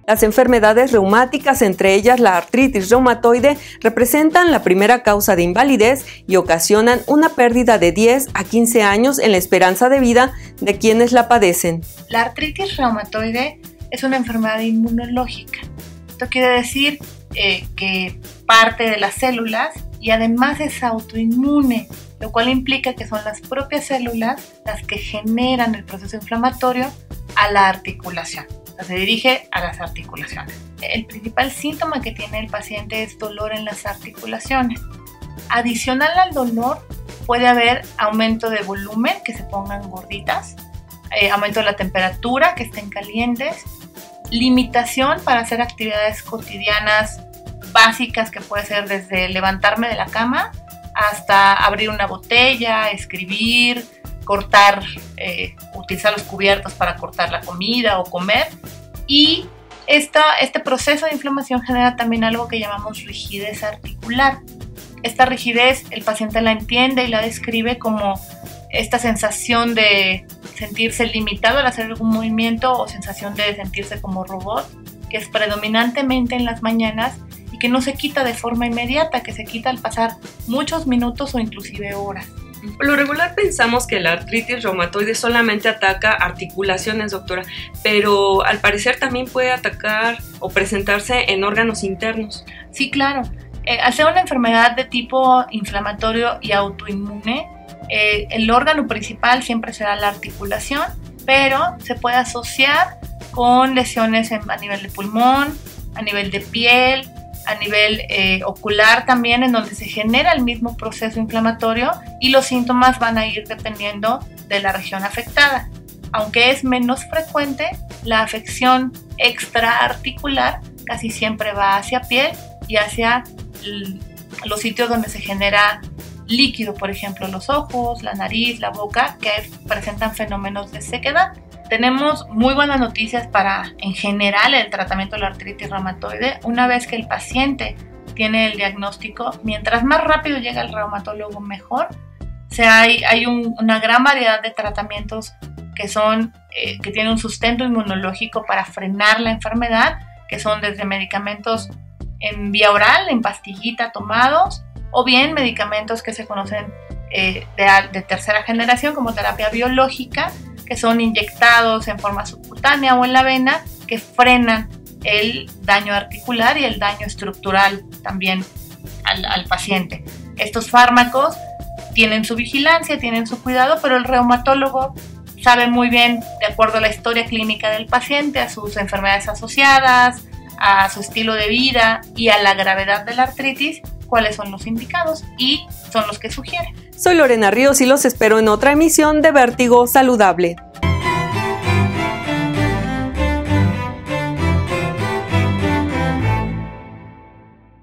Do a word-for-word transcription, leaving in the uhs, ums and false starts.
Las enfermedades reumáticas, entre ellas la artritis reumatoide, representan la primera causa de invalidez y ocasionan una pérdida de diez a quince años en la esperanza de vida de quienes la padecen. La artritis reumatoide es una enfermedad inmunológica. Esto quiere decir eh, que parte de las células y además es autoinmune, lo cual implica que son las propias células las que generan el proceso inflamatorio a la articulación. O sea, se dirige a las articulaciones. El principal síntoma que tiene el paciente es dolor en las articulaciones. Adicional al dolor, puede haber aumento de volumen, que se pongan gorditas, eh, aumento de la temperatura, que estén calientes, limitación para hacer actividades cotidianas básicas, que puede ser desde levantarme de la cama hasta abrir una botella, escribir, cortar, eh, utilizar los cubiertos para cortar la comida o comer. Y esta, este proceso de inflamación genera también algo que llamamos rigidez articular. Esta rigidez el paciente la entiende y la describe como esta sensación de sentirse limitado al hacer algún movimiento o sensación de sentirse como robot, que es predominantemente en las mañanas y que no se quita de forma inmediata, que se quita al pasar muchos minutos o inclusive horas. Por lo regular pensamos que la artritis reumatoide solamente ataca articulaciones, doctora, pero al parecer también puede atacar o presentarse en órganos internos. Sí, claro. Eh, al ser una enfermedad de tipo inflamatorio y autoinmune, eh, el órgano principal siempre será la articulación, pero se puede asociar con lesiones en, a nivel de pulmón, a nivel de piel, a nivel eh, ocular también, en donde se genera el mismo proceso inflamatorio y los síntomas van a ir dependiendo de la región afectada. Aunque es menos frecuente, la afección extraarticular casi siempre va hacia piel y hacia los sitios donde se genera líquido, por ejemplo los ojos, la nariz, la boca, que presentan fenómenos de sequedad. Tenemos muy buenas noticias para, en general, el tratamiento de la artritis reumatoide. Una vez que el paciente tiene el diagnóstico, mientras más rápido llega el reumatólogo, mejor. O sea, hay, hay un, una gran variedad de tratamientos que, son, eh, que tienen un sustento inmunológico para frenar la enfermedad, que son desde medicamentos en vía oral, en pastillita tomados, o bien medicamentos que se conocen eh, de, de tercera generación como terapia biológica, que son inyectados en forma subcutánea o en la vena, que frenan el daño articular y el daño estructural también al, al paciente. Estos fármacos tienen su vigilancia, tienen su cuidado, pero el reumatólogo sabe muy bien, de acuerdo a la historia clínica del paciente, a sus enfermedades asociadas, a su estilo de vida y a la gravedad de la artritis, cuáles son los indicados y son los que sugieren. Soy Lorena Ríos y los espero en otra emisión de Vértigo Saludable.